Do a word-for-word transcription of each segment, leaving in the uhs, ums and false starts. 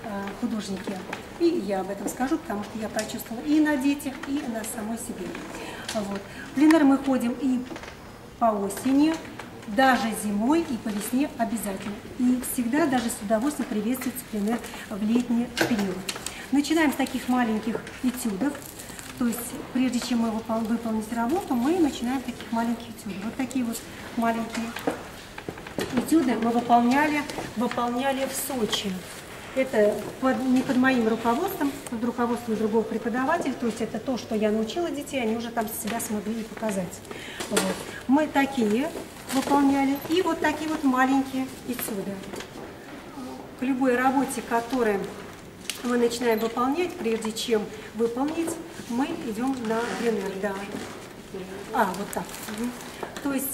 художники. И я об этом скажу, потому что я прочувствовала и на детях, и на самой себе. Вот. В пленэр мы ходим и по осени, даже зимой и по весне обязательно. И всегда даже с удовольствием приветствуется пленэр в летний период. Начинаем с таких маленьких этюдов. То есть, прежде чем мы выпол выполнить работу, мы начинаем с таких маленьких этюдов. Вот такие вот маленькие этюды мы выполняли, выполняли в Сочи. Это под, не под моим руководством, под руководством другого преподавателя. То есть это то, что я научила детей, они уже там себя смогли показать. Вот. Мы такие выполняли и вот такие вот маленькие этюды. К любой работе, которую мы начинаем выполнять, прежде чем выполнить, мы идем на пленэр. Да. А, вот так. То есть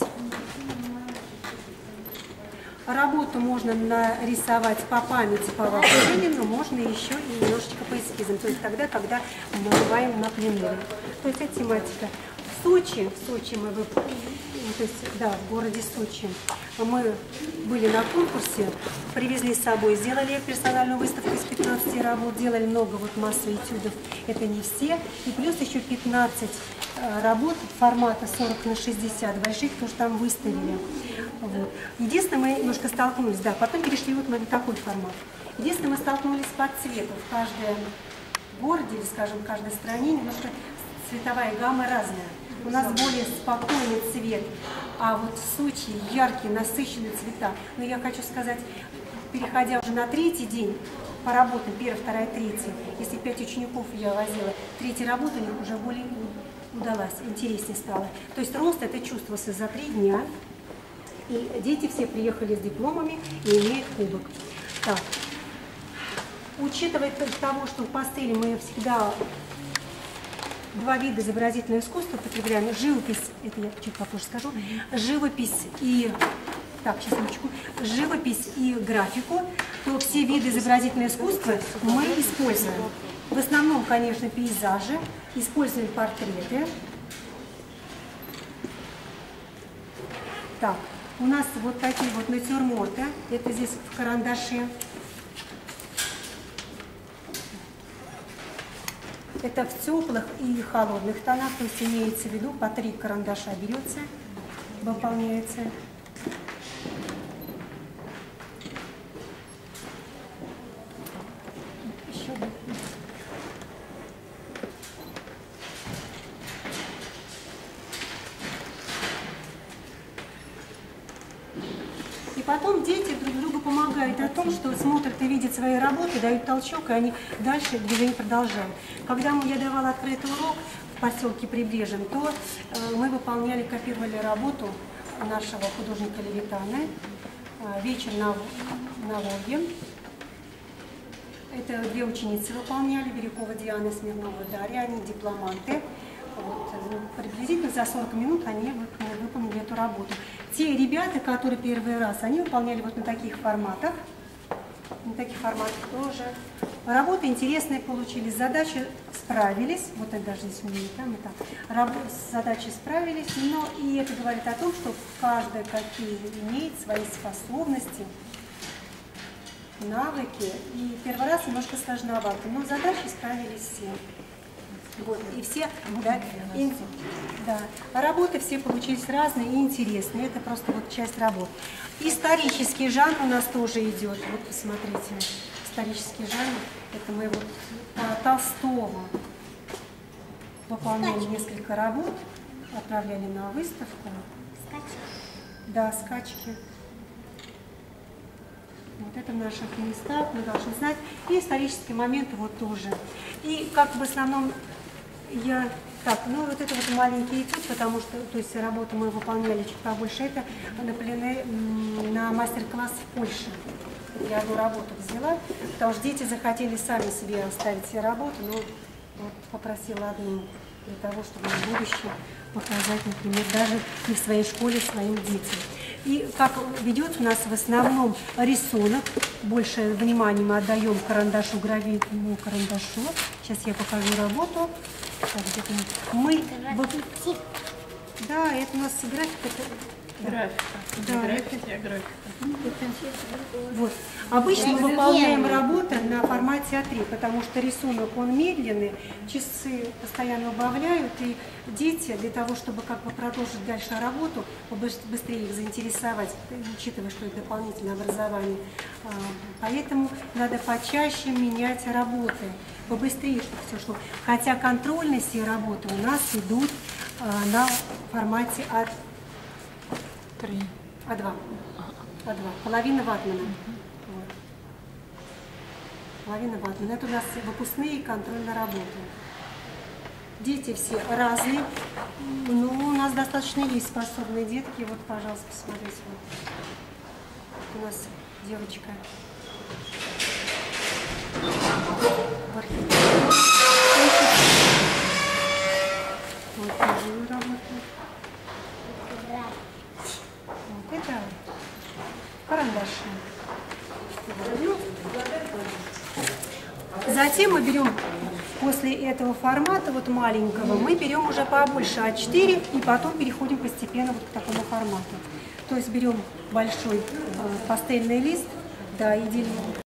работу можно нарисовать по памяти, по воображению, но можно еще и немножечко по эскизам. То есть тогда, когда мы бываем на пленэре. То есть это тематика. В Сочи, в Сочи мы выполнили, то есть, да, в городе Сочи, мы были на конкурсе, привезли с собой, сделали персональную выставку из пятнадцати работ, делали много вот массы этюдов, это не все, и плюс еще пятнадцать работ формата сорок на шестьдесят больших, потому что там выставили. Вот. Единственное, мы немножко столкнулись, да, потом перешли вот на такой формат. Единственное, мы столкнулись по цвету. В каждом городе, или, скажем, в каждой стране немножко цветовая гамма разная. У нас более спокойный цвет, а вот в Сочи яркие, насыщенные цвета. Но я хочу сказать, переходя уже на третий день по работам, первая, вторая, третья, если пять учеников я возила, третья работа у них уже более удалась, интереснее стало. То есть рост это чувствовался за три дня. И дети все приехали с дипломами и имеют кубок. Так. Учитывая того, что в пастели мы всегда два вида изобразительного искусства употребляем, живопись, это я чуть попозже скажу, живопись и, так, сейчас минуточку, живопись и графику, то все виды изобразительного искусства мы используем. В основном, конечно, пейзажи, используем портреты. Так. У нас вот такие вот натюрморты, это здесь в карандаше. Это в теплых и холодных тонах, то есть имеется в виду, по три карандаша берется, выполняется. Еще. И потом дети друг другу помогают о том, что смотрят и видят свои работы, дают толчок, и они дальше движение продолжают. Когда я давала открытый урок в поселке Прибрежьем, то э, мы выполняли, копировали работу нашего художника Левитана «Вечер на, на Волге». Это две ученицы выполняли, Бирюкова Диана, Смирнова Дарья, они дипломанты. Вот, приблизительно за сорок минут они выполнили эту работу. Те ребята, которые первый раз, они выполняли вот на таких форматах. На таких форматах тоже. Работы интересные получились, задачи справились. Вот это даже здесь у меня там и там. Работы, с задачей справились, но и это говорит о том, что каждая какие имеет свои способности, навыки. И первый раз немножко сложновато, но задачи справились все. Вот, и все, да, и, да, работы все получились разные и интересные, это просто вот часть работ. Исторический жанр у нас тоже идет, вот посмотрите, исторический жанр, это мы вот по Толстому выполняли несколько работ, отправляли на выставку. Скачки. Да, скачки. Вот это в наших местах, мы должны знать. И исторические моменты вот тоже. И как в основном я... Так, ну вот это вот маленький этюд, потому что, то есть работу мы выполняли чуть побольше. Это на, пленэ, на мастер-класс в Польше. Я одну работу взяла, потому что дети захотели сами себе оставить все работы, но вот попросила одну для того, чтобы в будущем показать, например, даже и в своей школе своим детям. И как ведет у нас в основном рисунок, больше внимания мы отдаем карандашу, гравитному карандашу. Сейчас я покажу работу. Так, мы... Да, это у нас графика. Графика. Да, графика, это... графика. Это... Вот. Обычно мы выполняем работы на формате формате а три, потому что рисунок он медленный, часы постоянно убавляют, и дети для того, чтобы как бы продолжить дальше работу, быстрее их заинтересовать, учитывая, что это дополнительное образование, поэтому надо почаще менять работы, побыстрее, чтобы все шло. Хотя контрольные все работы у нас идут на формате а три. а два. а два. Половина ватмана. Вот. Половина ватмана. Это у нас выпускные и контрольные работы. Дети все разные, но у нас достаточно есть способные детки. Вот, пожалуйста, посмотрите. Вот. У нас девочка. Вот тоже работает. Вот это карандаши. Затем мы берем после этого формата, вот маленького, мы берем уже побольше а четыре и потом переходим постепенно вот к такому формату. То есть берем большой э, пастельный лист, да, и делим.